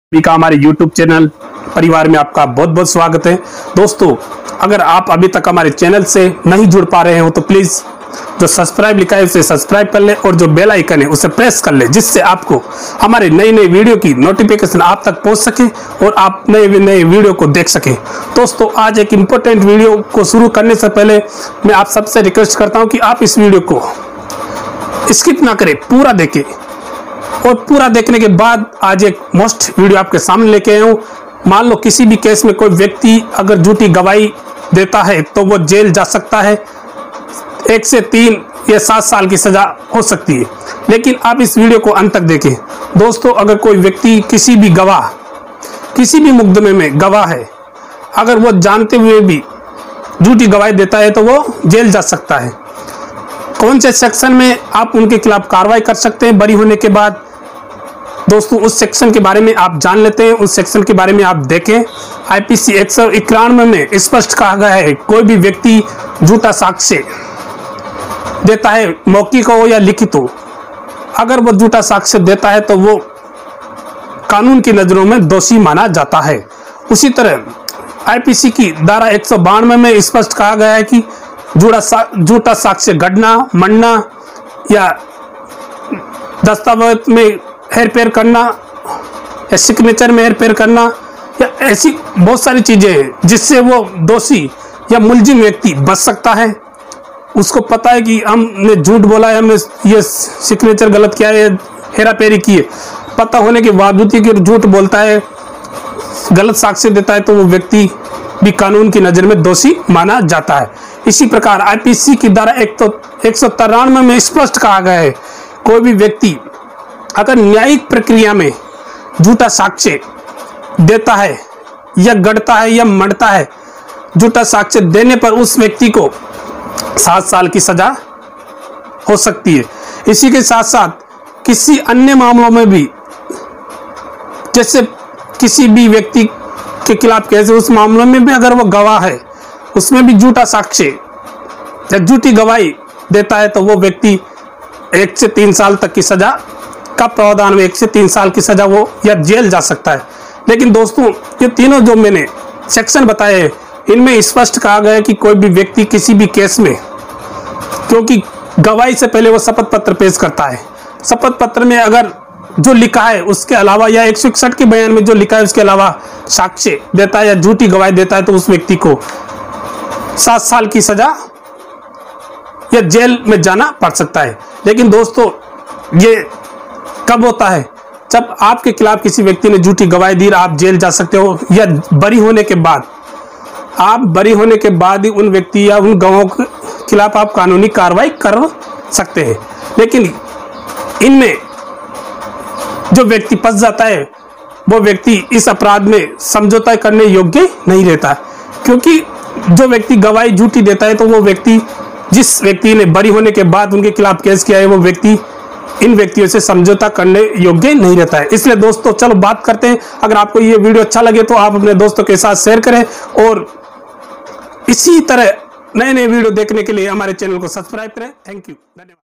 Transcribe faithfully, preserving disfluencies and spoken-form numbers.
सभी का हमारे यूट्यूब चैनल परिवार में आपका बहुत बहुत स्वागत है। दोस्तों, अगर आप अभी तक हमारे चैनल से नहीं जुड़ पा रहे हो तो प्लीज़ जो सब्सक्राइब लिखा है उसे सब्सक्राइब कर ले और जो बेल आइकन है उसे प्रेस कर ले, जिससे आपको हमारे नई नई वीडियो की नोटिफिकेशन आप तक पहुंच सके और आप नए नए वीडियो को देख सके। दोस्तों, आज एक इम्पोर्टेंट वीडियो को शुरू करने से पहले मैं आप सबसे रिक्वेस्ट करता हूँ कि आप इस वीडियो को स्किप ना करें, पूरा देखें और पूरा देखने के बाद आज एक मोस्ट वीडियो आपके सामने लेके आया हूँ। मान लो किसी भी केस में कोई व्यक्ति अगर झूठी गवाही देता है तो वो जेल जा सकता है, एक से तीन या सात साल की सजा हो सकती है। लेकिन आप इस वीडियो को अंत तक देखें। दोस्तों, अगर कोई व्यक्ति किसी भी गवाह किसी भी मुकदमे में गवाह है, अगर वो जानते हुए भी झूठी गवाही देता है तो वो जेल जा सकता है। कौन से सेक्शन में आप उनके खिलाफ कार्रवाई कर सकते हैं बरी होने के बाद, दोस्तों उस सेक्शन के बारे में आप जान लेते हैं। उस सेक्शन के बारे में आप देखें। आईपीसी एक सौ इक्यानवे में स्पष्ट कहा गया है, कोई भी व्यक्ति झूठा साक्ष्य देता है, मौखिक हो या लिखित हो, अगर वो झूठा साक्ष्य देता है तो वो कानून की नज़रों में दोषी माना जाता है। उसी तरह आईपीसी की धारा एक सौ बानवे में स्पष्ट कहा गया है कि झूठा सा, झूठा साक्ष्य गढ़ना, मढ़ना या दस्तावेज में हेरफेर करना या सिग्नेचर में हेरफेर करना या ऐसी बहुत सारी चीज़ें हैं जिससे वो दोषी या मुलजिम व्यक्ति बच सकता है। उसको पता है कि हमने झूठ बोला है, हमने ये सिग्नेचर गलत किया है, हेरा फेरी की है, पता होने के बावजूद कि झूठ बोलता है, गलत साक्ष्य देता है तो वो व्यक्ति भी कानून की नज़र में दोषी माना जाता है। इसी प्रकार आईपीसी की धारा एक तो एक सौ तिरानवे में स्पष्ट कहा गया है, कोई भी व्यक्ति अगर न्यायिक प्रक्रिया में झूठा साक्ष्य देता है या गढ़ता है या मढ़ता है, झूठा साक्ष्य देने पर उस व्यक्ति को सात साल की सजा हो सकती है। इसी के साथ साथ किसी अन्य मामलों में भी, जैसे किसी भी व्यक्ति के खिलाफ कैसे उस मामले में भी अगर वो गवाह है, उसमें भी झूठा साक्ष्य या झूठी गवाही देता है तो वो व्यक्ति एक से तीन साल तक की सजा का प्रावधान में एक से तीन साल की सजा वो या जेल जा सकता है। लेकिन दोस्तों, ये तीनों जो मैंने सेक्शन बताए हैं, इनमें स्पष्ट कहा गया है कि कोई भी व्यक्ति किसी भी केस में, क्योंकि गवाही से पहले वो शपथ पत्र पेश करता है, शपथ पत्र में अगर जो लिखा है उसके अलावा या एक सौ इकसठ के बयान में जो लिखा है उसके अलावा साक्ष्य देता है या झूठी गवाही देता है तो उस व्यक्ति को सात साल की सजा या जेल में जाना पड़ सकता है। लेकिन दोस्तों, ये कब होता है? जब आपके खिलाफ किसी व्यक्ति ने झूठी गवाही दी, आप जेल जा सकते हो, या बरी होने के बाद। आप बरी होने के बाद ही उन व्यक्ति या उन गवाहों के खिलाफ आप कानूनी कार्रवाई कर सकते हैं। लेकिन इनमें जो व्यक्ति फंस जाता है वो व्यक्ति इस अपराध में समझौता करने योग्य नहीं रहता, क्योंकि जो व्यक्ति गवाही झूठी देता है तो वो व्यक्ति, जिस व्यक्ति ने बरी होने के बाद उनके खिलाफ केस किया है, वो व्यक्ति इन व्यक्तियों से समझौता करने योग्य नहीं रहता है। इसलिए दोस्तों, चलो बात करते हैं। अगर आपको ये वीडियो अच्छा लगे तो आप अपने दोस्तों के साथ शेयर करें और इसी तरह नए नए वीडियो देखने के लिए हमारे चैनल को सब्सक्राइब करें। थैंक यू, धन्यवाद।